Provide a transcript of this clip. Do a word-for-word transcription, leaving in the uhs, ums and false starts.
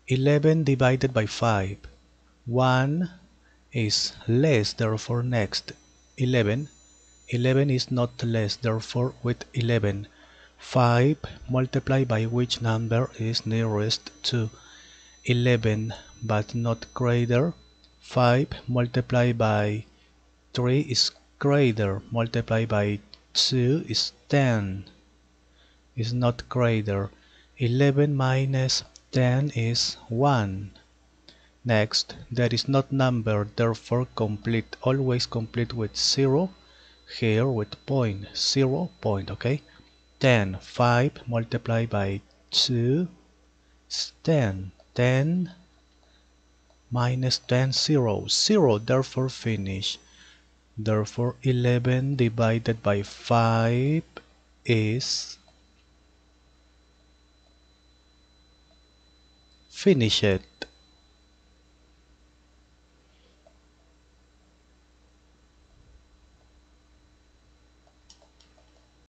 eleven divided by five. one is less, therefore next. eleven. eleven is not less, therefore with eleven. five multiplied by which number is nearest to eleven but not greater? five multiplied by three is greater, multiplied by two is ten, is not greater. eleven minus ten is one. Next, there is not number, therefore complete, always complete with zero, here with point, zero point, okay? ten, five multiplied by two is ten, ten minus ten, zero, zero, therefore finish. Therefore eleven divided by five is finished.